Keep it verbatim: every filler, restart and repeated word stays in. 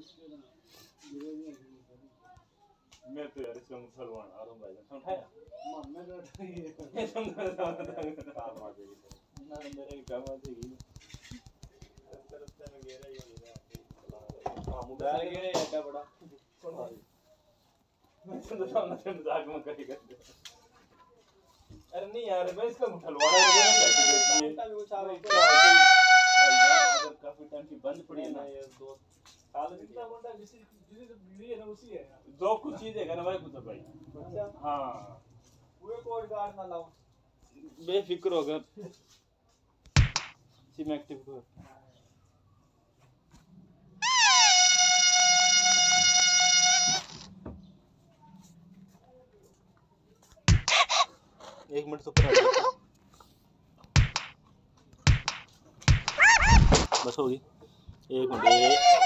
मैं तो यार इसका मुसलमान आ रहा हूँ भाई समझाया मैं तो ये समझा काम आ जाएगी ना मेरे काम आ जाएगी रास्ते में गिरा ही नहीं हां मुझे गिरा है क्या बड़ा मैं समझा ना मजाक में करेगा अरे नहीं यार मैं इसका मुठलवाड़ा है ना वो चावे अगर काफी टाइम की बंद पड़ी है ना ये दो साल जितना बंदा जिस जिस मिली है ना उसी है जो कुछ चीज है ना भाई कुछ भाई अच्छा हां पूरे कोड गार्ड ना लाओ बेफिक्र होकर सिम एक्टिव कर एक मिनट ऊपर बस होगी एक मिनट